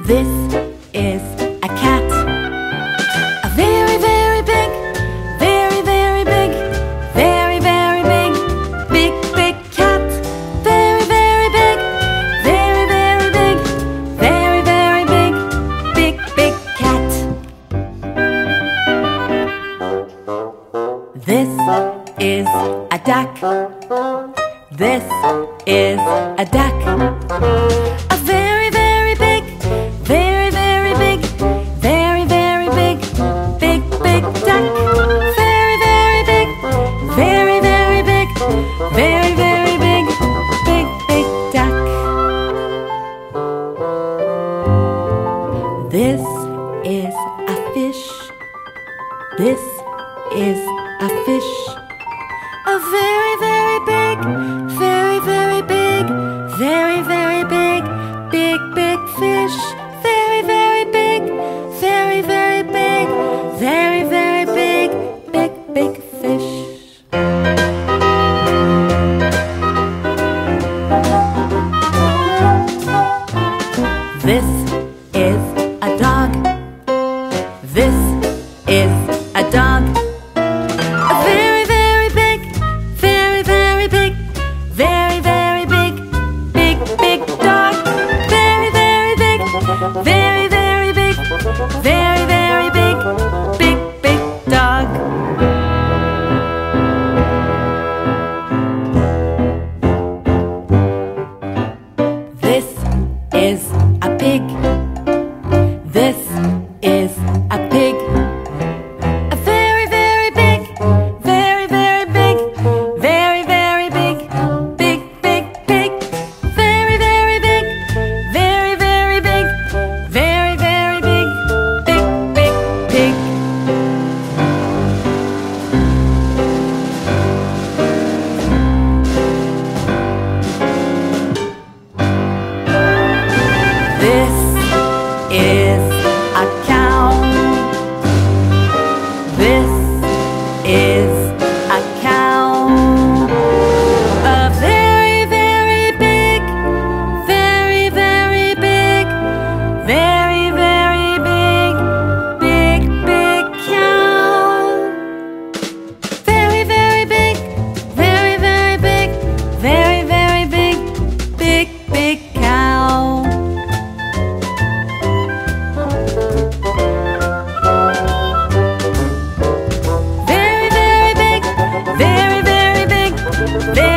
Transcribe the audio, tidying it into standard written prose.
This is a cat. A very, very big, very, very big, very, very big, big, big cat. Very, very big, very, very big, very, very big, big, big cat. This is a duck. This is a duck. A very, very big, very, very big, very, very big, big, big duck. Very, very big, very, very big, very, very big, big, big duck. This is a fish. This is a fish. A very, very big, very, very big, very, very big, big, big fish. Very, very big, very, very big, very, very big, big, big fish. This is a dog. This is a dog. A very, very big, very, very big, very, very big, big, big dog. Very, very big, very, very big, very, very big, big, big dog. This is a pig. This is a pig. A very, very big, very, very big, very, very big, big, big pig. Very, very big, very, very big, very, very big, big, big pig. This is a cow. This is a cow. A very, very big, very, very big, very, very big, big, big cow. Very, very big, very, very big, very, very big, big, big cow. Very, very big, very, very big, very